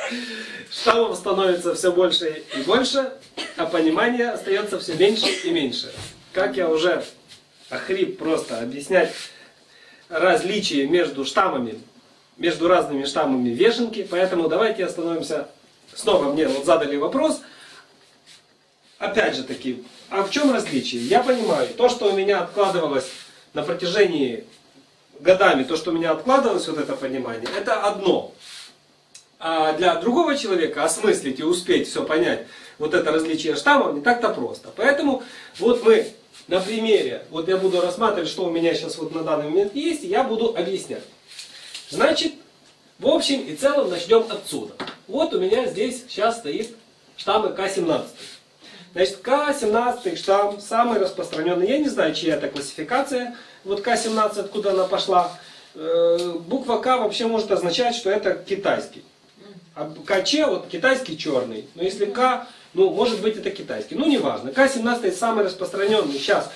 Штаммов становится все больше и больше, а понимания остается все меньше и меньше. Как я уже охрип просто объяснять различия между штаммами, между разными штаммами вешенки, поэтому давайте остановимся. Снова мне вот задали вопрос, опять же таки, а в чем различие? Я понимаю, то, что у меня откладывалось на протяжении годами, то, что у меня откладывалось, вот это понимание, это одно. А для другого человека осмыслить и успеть все понять, вот это различие штаммов, не так-то просто. Поэтому вот мы на примере, вот я буду рассматривать, что у меня сейчас вот на данный момент есть, и я буду объяснять. Значит, в общем и целом начнем отсюда. Вот у меня здесь сейчас стоит штаммы К17. Значит, К17 штамм самый распространенный. Я не знаю, чья это классификация. Вот К17, откуда она пошла. Буква К вообще может означать, что это китайский. А КЧ, вот китайский черный. Но если К, ну, может быть это китайский. Ну, неважно. К17 самый распространенный сейчас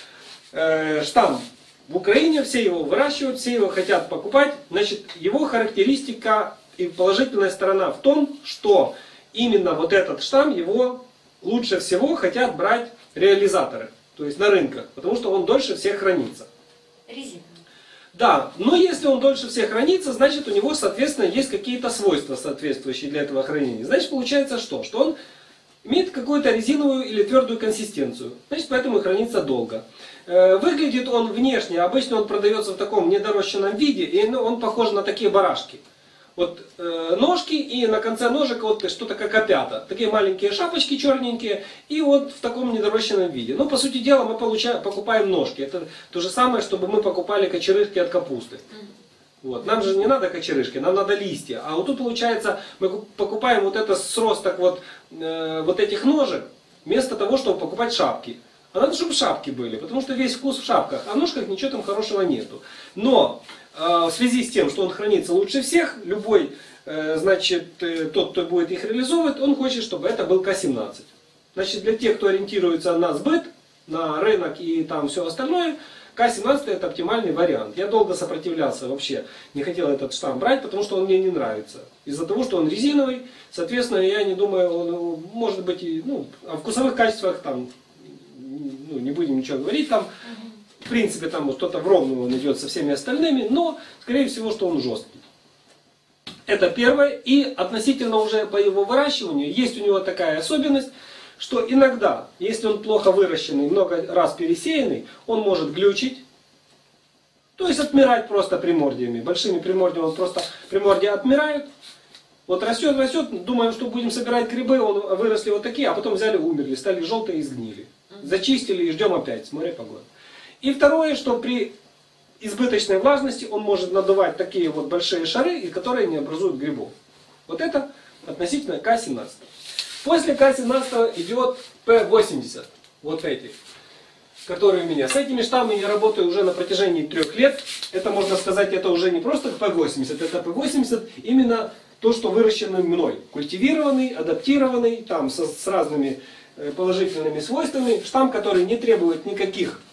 штамм в Украине. Все его выращивают, все его хотят покупать. Значит, его характеристика и положительная сторона в том, что именно вот этот штамм, его лучше всего хотят брать реализаторы. То есть на рынках. Потому что он дольше всех хранится. Резина. Да, но если он дольше всех хранится, значит у него, соответственно, есть какие-то свойства, соответствующие для этого хранения. Значит, получается что? Что он имеет какую-то резиновую или твердую консистенцию. Значит, поэтому и хранится долго. Выглядит он внешне, обычно он продается в таком недорощенном виде, и он похож на такие барашки. Вот ножки, и на конце ножек вот что-то как опята. Такие маленькие шапочки черненькие, и вот в таком недорощенном виде. Ну, по сути дела, мы покупаем ножки. Это то же самое, чтобы мы покупали кочерышки от капусты. Вот. Нам же не надо кочерышки, нам надо листья. А вот тут, получается, мы покупаем вот это сросток вот этих ножек, вместо того, чтобы покупать шапки. А надо, чтобы шапки были, потому что весь вкус в шапках, а в ножках ничего там хорошего нету. Но в связи с тем, что он хранится лучше всех, любой, значит, тот, кто будет их реализовывать, он хочет, чтобы это был К17. Значит, для тех, кто ориентируется на сбыт, на рынок и там все остальное, К17 это оптимальный вариант. Я долго сопротивлялся вообще, не хотел этот штамм брать, потому что он мне не нравится. Из-за того, что он резиновый, соответственно, я не думаю, он может быть, ну, о вкусовых качествах там, ну, не будем ничего говорить там. В принципе, там вот кто-то в ровную он идет со всеми остальными, но, скорее всего, что он жесткий. Это первое. И относительно уже по его выращиванию, есть у него такая особенность, что иногда, если он плохо выращенный, много раз пересеянный, он может глючить, то есть отмирать просто примордиями. Большими примордиями он просто примордия отмирают. Вот растет, растет, думаем, что будем собирать грибы, выросли вот такие, а потом взяли, умерли, стали желтые и сгнили. Зачистили и ждем опять, смотри погоду. И второе, что при избыточной влажности он может надувать такие вот большие шары, и которые не образуют грибов. Вот это относительно К17. После К17 идет П80. Вот эти, которые у меня. С этими штаммами я работаю уже на протяжении 3 лет. Это, можно сказать, это уже не просто П80, это П80 именно то, что выращено мной. Культивированный, адаптированный, там с разными положительными свойствами. Штамм, который не требует никаких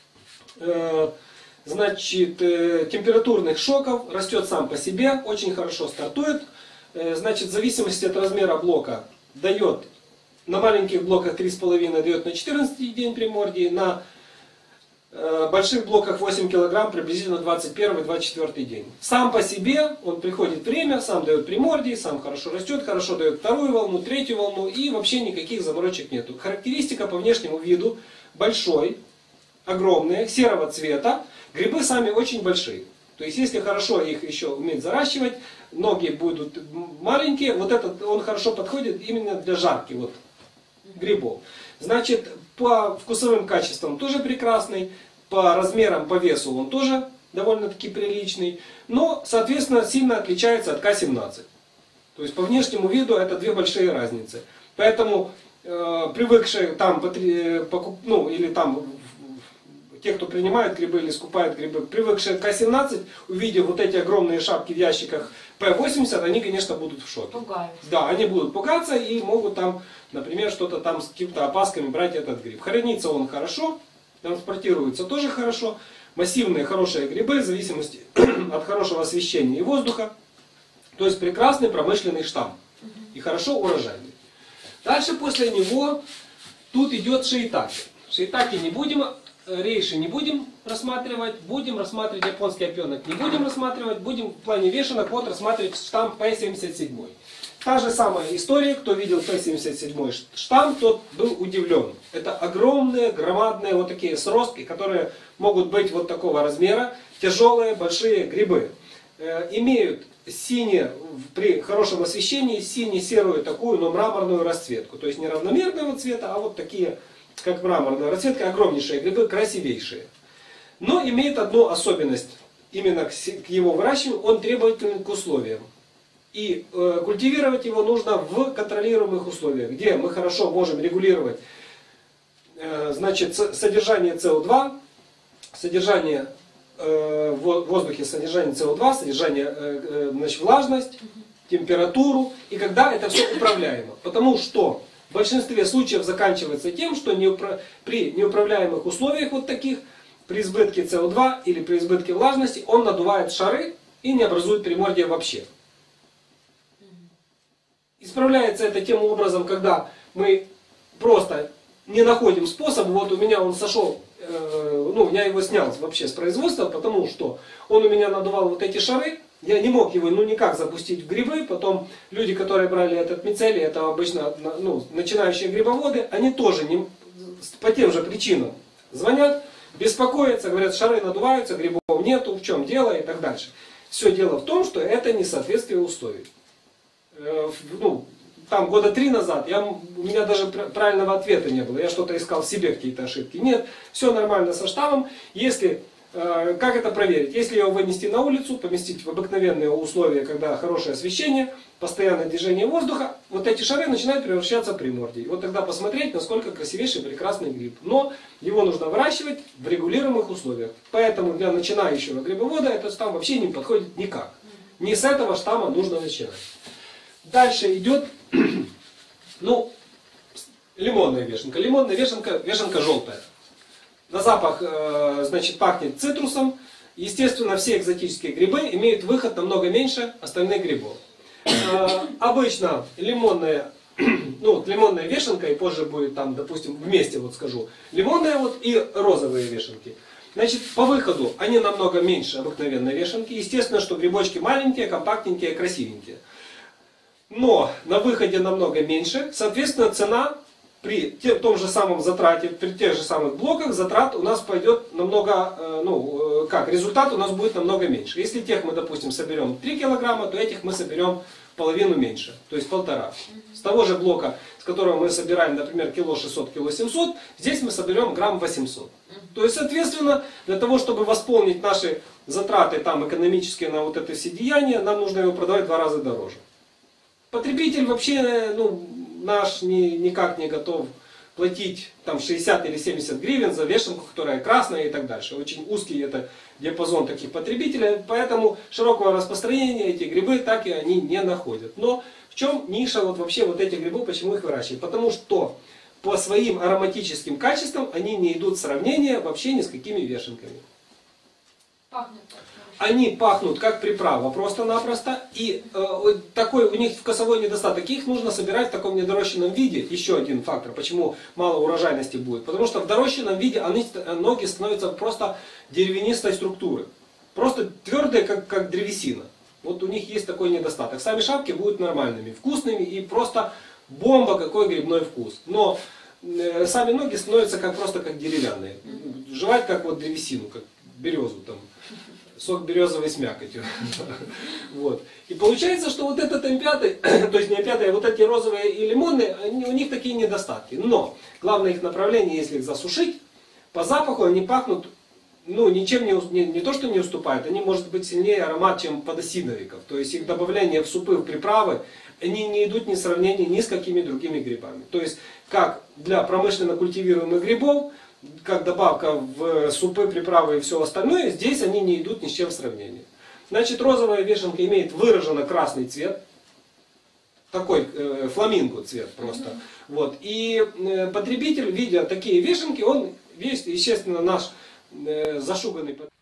значит, температурных шоков, растет сам по себе, очень хорошо стартует. Значит, в зависимости от размера блока дает, на маленьких блоках 3,5 дает на 14 день примордии, на больших блоках 8 кг приблизительно 21-24 день. Сам по себе он приходит время, сам дает примордии, сам хорошо растет, хорошо дает вторую волну, третью волну, и вообще никаких заморочек нету. Характеристика по внешнему виду: большой, огромные, серого цвета, грибы сами очень большие. То есть, если хорошо их еще уметь заращивать, ноги будут маленькие, вот этот он хорошо подходит именно для жарки вот, грибов. Значит, по вкусовым качествам тоже прекрасный, по размерам, по весу он тоже довольно-таки приличный, но, соответственно, сильно отличается от К17. То есть, по внешнему виду это две большие разницы. Поэтому привыкшие там, ну, или там, те, кто принимают грибы или скупают грибы, привыкшие к К17, увидев вот эти огромные шапки в ящиках П80, они, конечно, будут в шоке. Пугаются. Да, они будут пугаться и могут там, например, что-то там с какими-то опасками брать этот гриб. Хранится он хорошо, транспортируется тоже хорошо. Массивные, хорошие грибы, в зависимости от хорошего освещения и воздуха. То есть прекрасный промышленный штамм. И хорошо урожайный. Дальше после него тут идет шиитаке. Шиитаке не будем, рейши не будем рассматривать японский опенок не будем рассматривать, будем в плане вешенок вот рассматривать штамм P77. Та же самая история, кто видел P77 штамм, тот был удивлен. Это огромные, громадные вот такие сростки, которые могут быть вот такого размера, тяжелые, большие грибы. Имеют синие, при хорошем освещении, сине-серую такую, но мраморную расцветку. То есть не равномерного цвета, а вот такие, как мраморная расцветка, огромнейшие грибы, красивейшие. Но имеет одну особенность, именно к его выращиванию, он требователен к условиям. И культивировать его нужно в контролируемых условиях, где мы хорошо можем регулировать значит, содержание СО2, содержание в воздухе, содержание СО2, содержание, значит, влажность, температуру, и когда это все управляемо. Потому что в большинстве случаев заканчивается тем, что при неуправляемых условиях вот таких, при избытке СО2 или при избытке влажности, он надувает шары и не образует примордия вообще. Исправляется это тем образом, когда мы просто не находим способа. Вот у меня он сошел, я его снял вообще с производства, потому что он у меня надувал вот эти шары. Я не мог его никак запустить в грибы. Потом люди, которые брали этот мицелий, это обычно начинающие грибоводы, они тоже по тем же причинам звонят, беспокоятся, говорят, шары надуваются, грибов нету, в чем дело и так дальше. Все дело в том, что это несоответствие условий. Там года 3 назад у меня даже правильного ответа не было. Я что-то искал в себе, какие-то ошибки. Нет, все нормально со штаммом. Как это проверить? Если его вынести на улицу, поместить в обыкновенные условия, когда хорошее освещение, постоянное движение воздуха, вот эти шары начинают превращаться в примордий. Вот тогда посмотреть, насколько красивейший, прекрасный гриб. Но его нужно выращивать в регулируемых условиях. Поэтому для начинающего грибовода этот штамм вообще не подходит никак. Не с этого штамма нужно начинать. Дальше идет, лимонная вешенка. Лимонная вешенка желтая. На запах, значит, пахнет цитрусом. Естественно, все экзотические грибы имеют выход намного меньше остальных грибов. Обычно лимонная вешенка, и позже будет там, допустим, вместе вот скажу, лимонная и розовые вешенки. Значит, по выходу они намного меньше обыкновенной вешенки. Естественно, что грибочки маленькие, компактненькие, красивенькие. Но на выходе намного меньше, соответственно, цена при том же самом затрате, при тех же самых блоках затрат у нас пойдет намного, результат у нас будет намного меньше. Если тех мы, допустим, соберем 3 килограмма, то этих мы соберем половину меньше, то есть 1,5. С того же блока, с которого мы собираем, например, кило 600, кило 700, здесь мы соберем грамм 800. То есть, соответственно, для того, чтобы восполнить наши затраты там экономические на вот это все деяние, нам нужно его продавать в 2 раза дороже. Потребитель вообще наш никак не готов платить там 60 или 70 гривен за вешенку, которая красная и так дальше. Очень узкий это диапазон таких потребителей, поэтому широкого распространения эти грибы так и они не находят. Но в чем ниша вообще этих грибов, почему их выращивают? Потому что по своим ароматическим качествам они не идут в сравнение вообще ни с какими вешенками. Пахнут. Они пахнут как приправа просто-напросто. И такой у них вкусовой недостаток. Их нужно собирать в таком недорощенном виде. Еще один фактор, почему мало урожайности будет. Потому что в дорощенном виде ноги становятся просто деревянистой структуры. Просто твердые, как древесина. Вот у них есть такой недостаток. Сами шапки будут нормальными, вкусными и просто бомба, какой грибной вкус. Но сами ноги становятся просто как деревянные. Жевать как древесину, как березу там. Сок березовый с мякотью. Вот. И получается, что вот этот М5, то есть не М5, а вот эти розовые и лимонные, у них такие недостатки. Но главное их направление, если их засушить, по запаху они пахнут, ничем не то, что не уступают, они, может быть, сильнее аромат, чем подосиновиков. То есть их добавление в супы, в приправы, они не идут ни в сравнении ни с какими другими грибами. То есть, как для промышленно культивируемых грибов, как добавка в супы, приправы и все остальное, здесь они не идут ни с чем в сравнении. Значит, розовая вешенка имеет выраженно красный цвет, такой фламинго цвет просто. Вот. И потребитель, видя такие вешенки, он весь, естественно, наш зашуганный